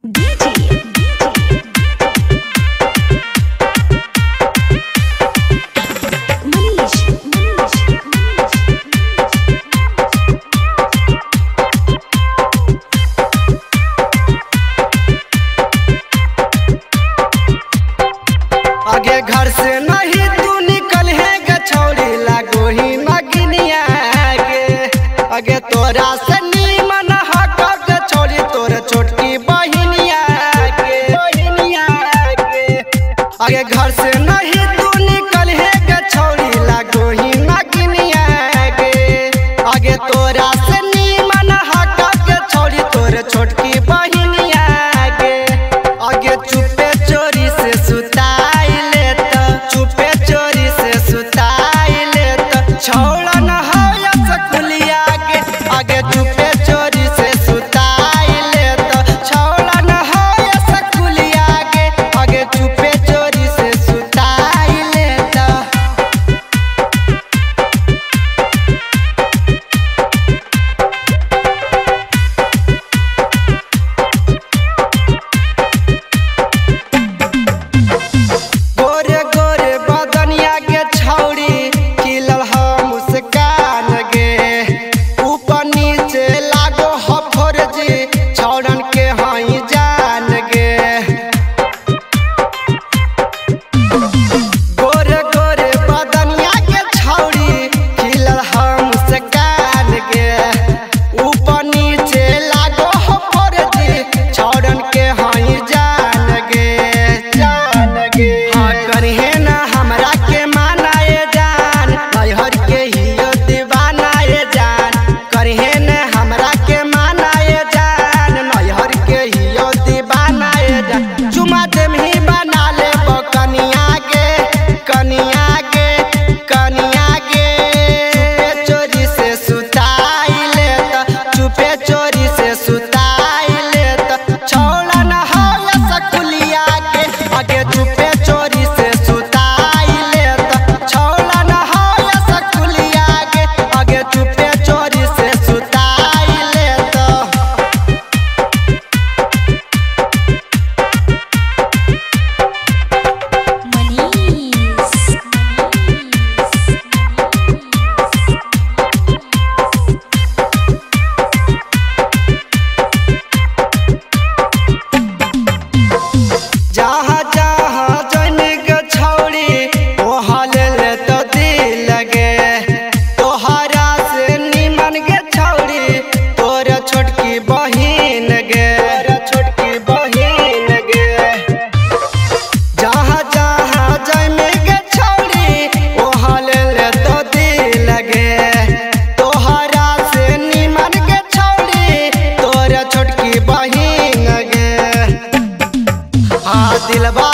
आगे घर से नहीं तू निकल है गछौड़ी लागो ही नगिनिया आगे तोरा से नीमन हक गछौड़ी तोर छोटकी बहिनिया आगे घर से नहीं तू निकल है गछौड़ी लागो ही नगिनिया आगे तोरा से नीमन हक गछौड़ी तोर छोटकी बहिनिया आगे चुपे चोरी से सुता दिलवा